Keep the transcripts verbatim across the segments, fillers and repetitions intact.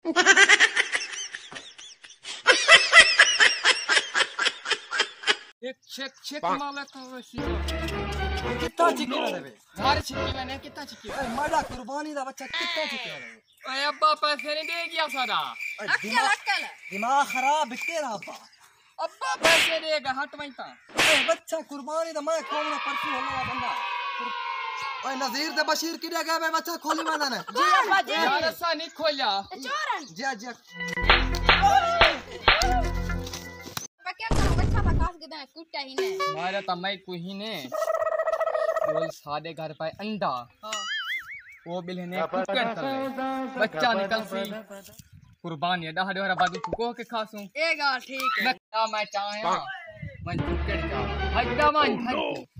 एक check check माला का वसीला कितना चिक्की ना देवे मारे चिक्की मैंने कितना चिक्की ए माड़ा कुर्बानी दा बच्चा कितना चिक्की ना देवे ओए अब्बा पैसे नहीं दे गया सारा दिमाग दिमाग खराब बिकते रहा अब्बा अब्बा पैसे देगा हट वहीं ता ए बच्चा कुर्बानी दा मैं खोलना परसों होने वाला बंदा ओए नजीर दे बशीर किधर गया मैं बच्चा खोली मैंने ने जी अब्बा जी यार ऐसा नहीं खोला चोरन जी जी क्या करो बच्चा बकास के दे कुत्ता ही ने मारा तो मैं कोई ने बोल सादे घर पे अंडा हां वो बिलने कुकर कर बच्चा निकल सी कुर्बानी दा हमारा बाजू को के खासू ए गा ठीक है मैं मैं चाहया मन कुकर का हड्डा मन धर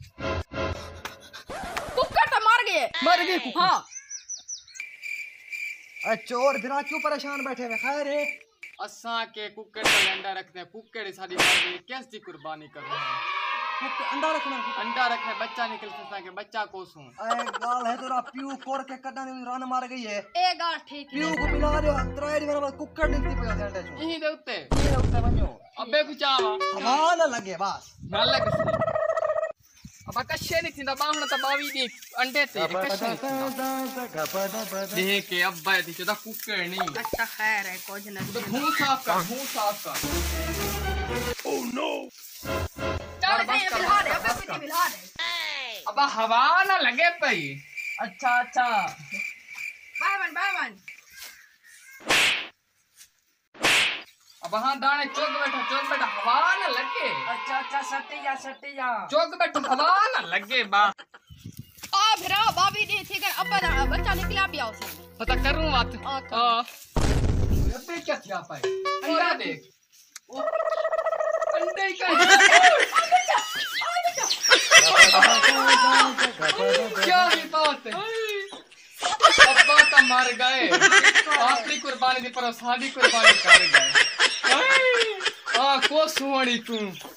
कुकर तो मर गए मर गए हां ए चोर फिरा क्यों परेशान बैठे हुए खैर है असा के कुकर का अंडा रखने कुकर सारी मार कैसी कुर्बानी कर रहे हैं अंडा रखना अंडा रखने बच्चा निकल सकता के बच्चा कोसू ए गाल है तेरा प्यू कोर के कड्डा ने रान मार गई है ए गा ठीक है प्यू को मिला दे त्राई मेरा कुकर निकली पे अंडे चो यही दे उत्ते ये उठे बन्यो अबे कुचावा हवा न लगे बस ना लगे अब कशे नहीं थिंदा बाहना तो बावी दे अंडे ते कशे देख के अब्बा दी चोदा कुकर नहीं अच्छा खैर है कुछ नहीं तो मुंह साफ कर मुंह साफ कर ओह नो चल बे बिला दे अबे कुछ बिला दे अब हवा ना लगे पई अच्छा अच्छा बावन बावन अब हां दाने चौक बैठा चौक बैठा हवा ना लगे अच्छा अच्छा सटिया सटिया चौक बैठा हवा ना लगे बा आ फिरा बाबी दी थी कर अब्बा दा बच्चा निकला पिया उसे पता करूं बात हाँ, हां अबे क्या थिया पाए अंडा देख ओ अंडे का क्या ही बात है अब्बा तो मर गए आखिरी कुर्बानी दी पर सादी कुर्बानी कर गए आ को सुवणी तू